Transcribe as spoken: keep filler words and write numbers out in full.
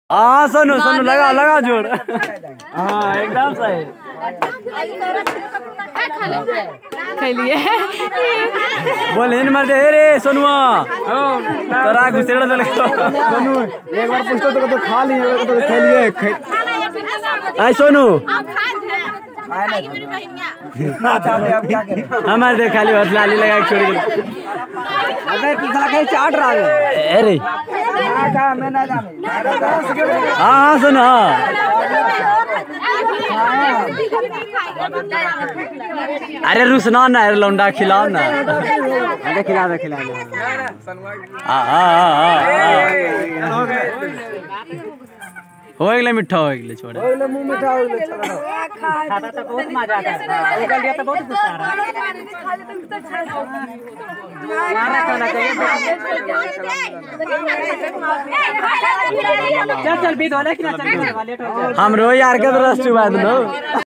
हाँ सोनू सोनू लगा लगा जोड़। हाँ एकदम सही। खेलिए बोल इन मर दे रे सोनुआ तोरा घुसेड़ दे सोनू एक बार पूछतो तो तो खा लिए तो खेलिए आई सोनू हमारे देख खाली हाथ लाली लगा के छोड़ दे। अबे कितना कहीं चाट रहा है अरे मैं ना जाने। हाँ हाँ सुनो अरे रुसना ना अरे लौंडा खिलाओ ना अरे खिला दे खिला दे। हाँ हाँ हाँ हो गया मिठा हो गया छोड़ हो गया मुंह मिठा हो गया खाता तो बहुत मजा आता है ओकल दिया तो बहुत गुस्सा आ रहा मारा खाना चाहिए। चल चल बीत वाले कि ना चल वाले हम रो यार के रस चुबा दो।